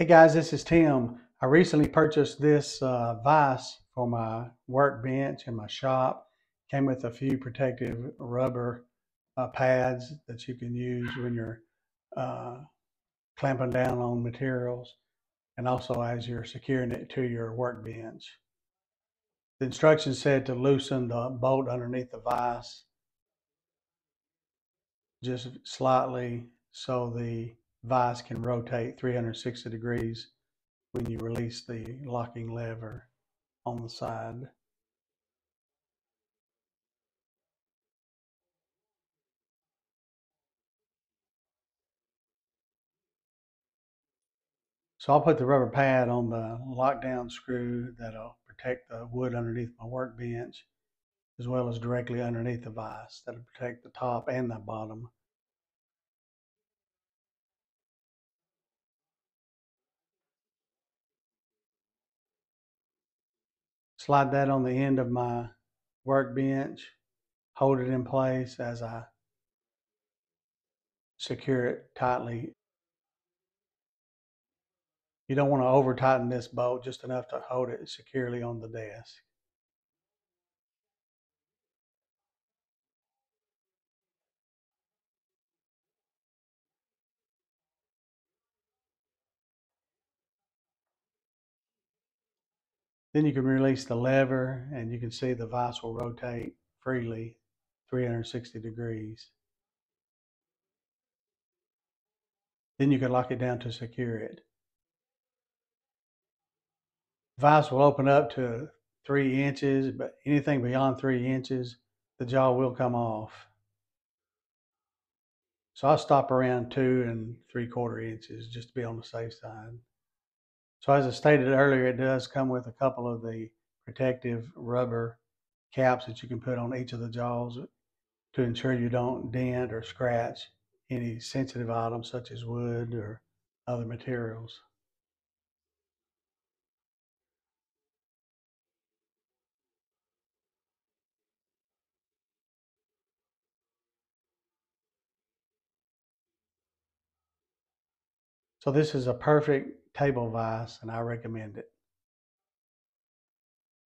Hey guys, this is Tim. I recently purchased this vise for my workbench in my shop. Came with a few protective rubber pads that you can use when you're uh, clamping down on materials, and also as you're securing it to your workbench. The instructions said to loosen the bolt underneath the vise just slightly so the vise can rotate 360 degrees when you release the locking lever on the side. So I'll put the rubber pad on the lockdown screw that'll protect the wood underneath my workbench, as well as directly underneath the vise that'll protect the top and the bottom. Slide that on the end of my workbench, hold it in place as I secure it tightly. You don't want to over tighten this bolt, just enough to hold it securely on the desk. Then you can release the lever and you can see the vise will rotate freely 360 degrees. Then you can lock it down to secure it. Vise will open up to 3 inches, but anything beyond 3 inches, the jaw will come off. So I'll stop around 2 3/4 inches just to be on the safe side. So as I stated earlier, it does come with a couple of the protective rubber caps that you can put on each of the jaws to ensure you don't dent or scratch any sensitive items such as wood or other materials. So this is a perfect table vise and I recommend it.